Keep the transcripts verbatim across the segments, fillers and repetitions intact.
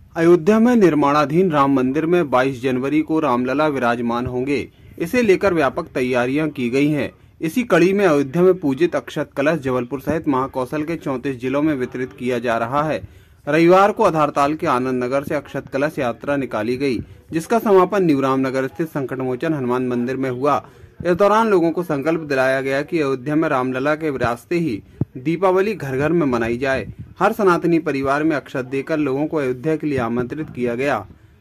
अयोध्या में निर्माणाधीन राम मंदिर में बाईस जनवरी को रामलला विराजमान होंगे। इसे लेकर व्यापक तैयारियां की गई हैं। इसी कड़ी में अयोध्या में पूजित अक्षत कलश जबलपुर सहित महाकौशल के चौंतीस जिलों में वितरित किया जा रहा है। रविवार को आधारताल के आनंद नगर से अक्षत कलश यात्रा निकाली गई, जिसका समापन न्यू रामनगर स्थित संकटमोचन हनुमान मंदिर में हुआ। इस दौरान लोगों को संकल्प दिलाया गया कि अयोध्या में रामलला के विरासते ही दीपावली घर घर में मनाई जाए। हर सनातनी परिवार में अक्षत देकर लोगों को अयोध्या के लिए आमंत्रित किया गया।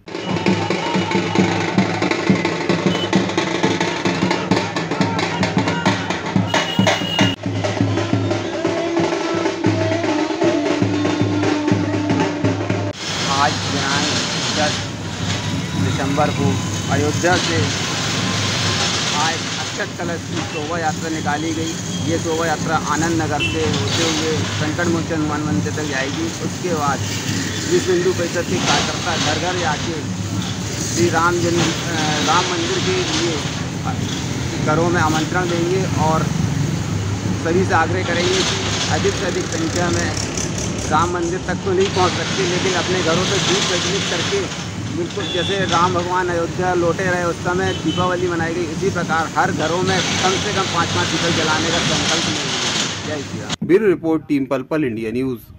आज दिनांक दस दिसंबर को अयोध्या से आज अक्षत कलश की शोभा यात्रा निकाली गई। ये शोभा यात्रा आनंद नगर से होते हुए संकटमोचन हनुमान मंदिर तक जाएगी। उसके बाद विश्व हिंदू परिषद के कार्यकर्ता घर घर जाके श्री राम जन्म राम मंदिर के लिए घरों में आमंत्रण देंगे और सभी से आग्रह करेंगे कि अधिक से अधिक संख्या में राम मंदिर तक तो नहीं पहुंच सकते, लेकिन अपने घरों से दीप प्रज्वलित करके बिल्कुल जैसे राम भगवान अयोध्या लौटे रहे उस समय दीपावली मनाई गई, इसी प्रकार हर घरों में कम से कम पाँच पाँच दीपक जलाने का संकल्प लेंगे। जय Shri Ram. Bureau report, team Pal Pal India news.